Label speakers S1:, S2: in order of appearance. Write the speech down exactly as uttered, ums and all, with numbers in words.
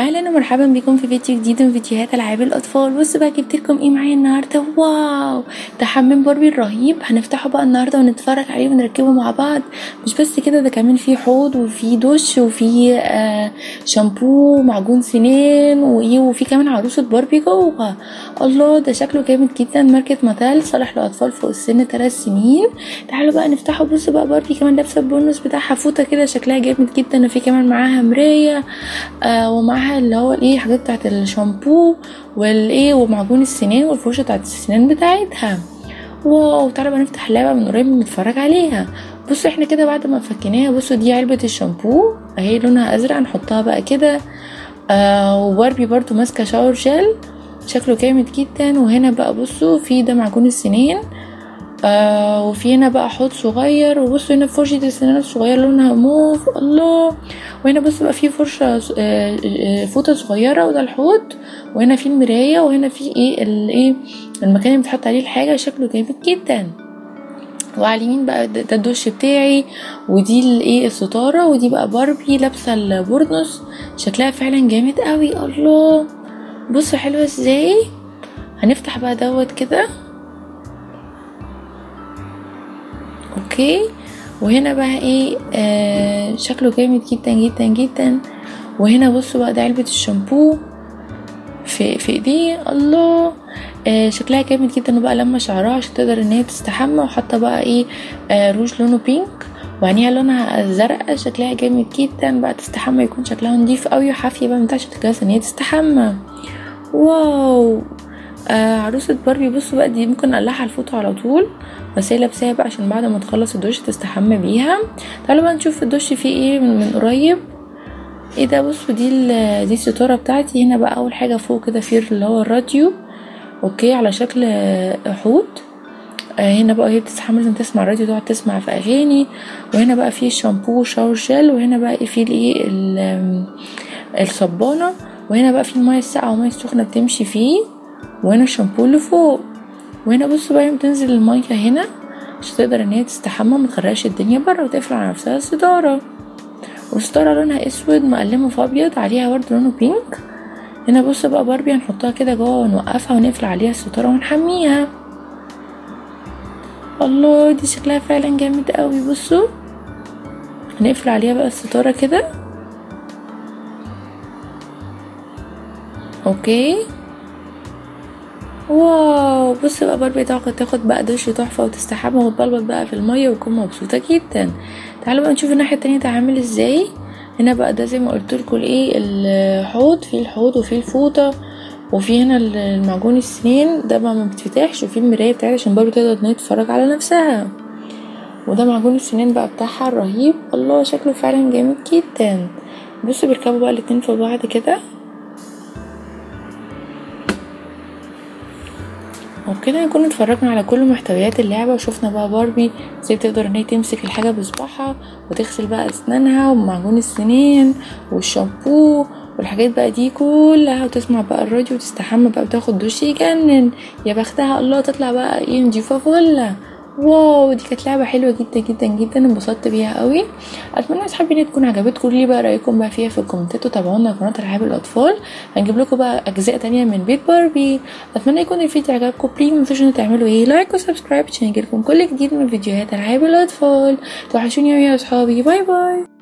S1: اهلا ومرحبا بكم في فيديو جديد من فيديوهات العاب الاطفال. بصوا بقى جبت لكم ايه معايا النهارده. واو، ده حمام باربي الرهيب. هنفتحه بقى النهارده ونتفرج عليه ونركبه مع بعض. مش بس كده، ده كمان فيه حوض وفيه دش وفيه آه شامبو ومعجون سنان وايه، وفيه كمان عروسه باربي جوه. الله، ده شكله جامد جدا. ماركه ماتال، صالح لاطفال فوق السن ثلاث سنين. تعالوا بقى نفتحه. بصوا بقى باربي كمان لابسه البونص بتاعها، فوطه كده شكلها جامد جدا، وفي كمان معاها مرايه آه ومعاها اللي هو الايه حاجات بتاعت الشامبو والايه ومعجون السنان والفرشه بتاعت السنان بتاعتها. واو، تعالوا بقى نفتح اللعبه من قريب ونتفرج عليها. بصوا احنا كده بعد ما فكيناها، بصوا دي علبه الشامبو اهي لونها ازرق، نحطها بقى كده. آه وباربي برضو ماسكه شاور جل شكله جامد جدا. وهنا بقى بصوا في ده معجون السنان، آه وفي هنا بقى حوض صغير. وبصوا هنا فرشة السنان الصغيرة لونها موف. الله، وهنا بصوا بقى في فرشة آه فوطة صغيرة، وده الحوض. وهنا في المراية، وهنا في ايه الايه المكان اللي بتحط عليه الحاجة. شكله جامد جدا. وعلى اليمين بقى ده الدش بتاعي، ودي الايه الستارة، ودي بقى باربي لابسة البورنوس شكلها فعلا جامد قوي. الله، بصوا حلوة ازاي. هنفتح بقى دوت كده. اوكي، وهنا بقى ايه آه شكله جامد جدا جدا جدا. وهنا بصوا بقى ده علبة الشامبو في في ايديه. الله، آه شكلها جامد جدا. وبقى لما شعرها عشان تقدر ان هي تستحمى، وحاطه بقى ايه آه روج لونه بينك، وعينيها لونها زرقاء. شكلها جامد جدا. بقى تستحمى يكون شكلها نضيف قوي وحافيه بقى متعش تتجهز ان هي تستحمى. واو، آه عروسة باربي. بصوا بقى دي ممكن نقلعها الفوطة على طول، بس هي لابساها بقى عشان بعد ما تخلص الدش تستحمى بيها. تعالوا بقى نشوف الدش فيه ايه من, من قريب. ايه ده، بصوا دي دي الستارة بتاعتي. هنا بقى اول حاجة فوق كده في اللي هو الراديو، اوكي، على شكل حوت. آه هنا بقى هي بتستحمى لازم تسمع الراديو، تقعد تسمع في اغاني. وهنا بقى فيه شامبو شاور جل. وهنا بقى ايه فيه الايه الصبانة. وهنا بقى فيه المية الساقعة والمية السخنة بتمشي فيه. وهنا الشامبو اللي فوق. وهنا بصوا بقى بتنزل المية هنا عشان تقدر ان هي تستحمى متغرقش الدنيا بره، وتقفل على نفسها الستارة. والستارة لونها اسود مقلمه في ابيض، عليها برضه لونه بينك. هنا بصوا بقى باربي هنحطها كده جوه ونوقفها ونقفل عليها الستارة ونحميها. الله، دي شكلها فعلا جامد قوي. بصوا هنقفل عليها بقى الستارة كده. اوكي، واو، بص بقى باربي تاخد تاخد بقى دش تحفه وتستحمى وتبلبط بقى في الميه وتكون مبسوطه جدا. تعالوا بقى نشوف الناحيه التانية ده عامل ازاي. هنا بقى ده زي ما قلت لكم الايه الحوض، فيه الحوض وفيه الفوطه، وفي هنا المعجون السنين ده بقى ما بتفتحش، وفي المرايه بتاعتها عشان باربي تقدر ان هي تتفرج على نفسها. وده معجون السنين بقى بتاعها الرهيب. الله، شكله فعلا جامد جدا. بصوا بيركبوا بقى الاتنين في بعض كده. وبكده نكون اتفرجنا على كل محتويات اللعبة، وشوفنا بقى باربي ازاي بتقدر ان هي تمسك الحاجة بصباعها وتغسل بقى اسنانها ومعجون السنين والشامبو والحاجات بقى دي كلها، وتسمع بقى الراديو وتستحمى بقى وتاخد دش يجنن. يا بختها. الله، تطلع بقى ايه نضيفة فله. واو، دي كانت لعبه حلوه جدا جدا جدا، انبسطت بيها قوي. اتمنى اصحابي ان تكون عجبتكم. لي بقى رايكم بقى فيها في الكومنتات، وتابعونا قناه العاب الاطفال، هنجيب لكم بقى اجزاء تانية من بيت باربي. اتمنى يكون الفيديو عجبكم. بليز متنسوش ان تعملوا ايه لايك وسبسكرايب عشان يجيلكم كل جديد من فيديوهات العاب الاطفال. توحشوني يا اصحابي. باي باي.